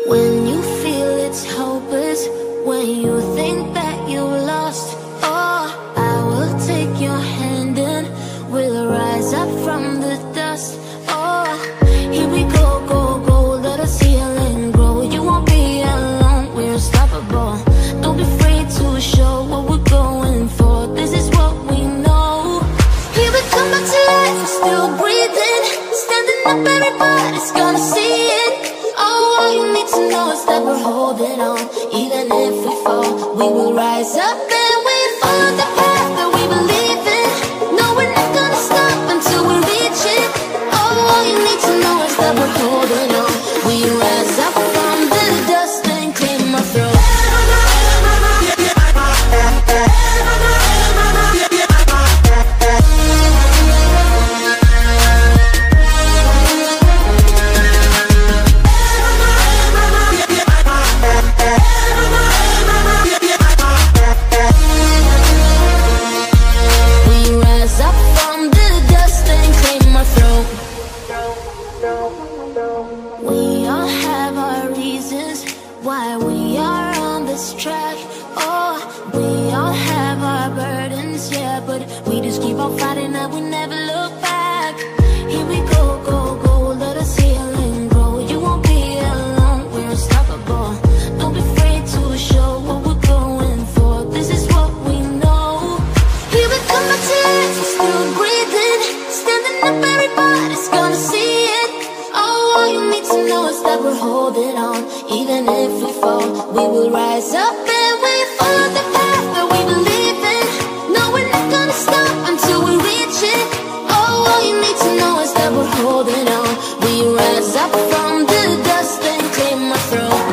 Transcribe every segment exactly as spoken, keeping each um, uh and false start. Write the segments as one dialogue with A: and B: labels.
A: When you feel it's hopeless, when you think that you lost, oh, I will take your hand and we'll rise up from the dust. Oh, here we go, go, go, let us heal and grow. You won't be alone, we're unstoppable. Don't be afraid to show what we're going for. This is what we know. Here we come back to life, we're still breathing. Standing up, everybody's gonna see it. Oh, all you need to know is that we're holding on. Even if we fall, we will rise up and we follow the path that we believe in. No, we're not gonna stop until we reach it. Oh, all you need to know is that we're holding on. We rise up from the dust and clear my throat. We all have our reasons why we are on this track. Oh, we all have our burdens, yeah, but we just keep on fighting and we never look back. Here we go, go, go, let us heal and grow. You won't be alone, we're unstoppable. Don't be afraid to show what we're going for. This is what we know. Here we come back to life, we're still breathing. Standing up, everybody's gonna see it. Oh, all you need to know is that we're holding on. Even if we fall, we will rise up and we follow the path that we believe in. No, we're not gonna stop until we reach it. Oh, all you need to know is that we're holding on. We rise up from the dust and clear my throat.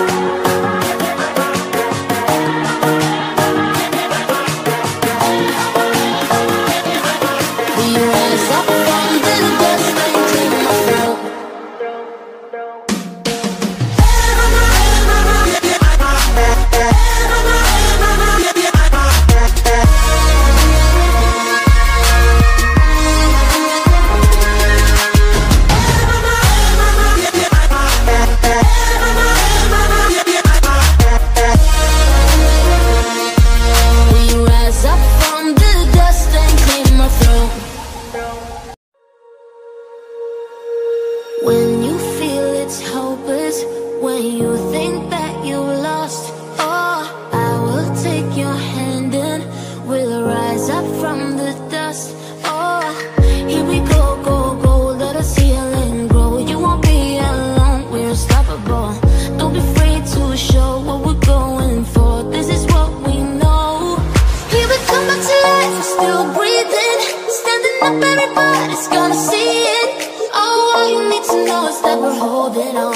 A: We rise up from the dust and clear my throat. When you feel it's hopeless, when you think that you lost, oh, I will take your hand and we'll rise up from the dust. Oh, here we go, go, go, let us heal and grow. You won't be alone, we're unstoppable. Don't be afraid to show what we're going for. This is what we know. Here we come back to life, we're still breathing. Standing up, everybody's gonna see it. Oh, all you need to know is that we're holding on.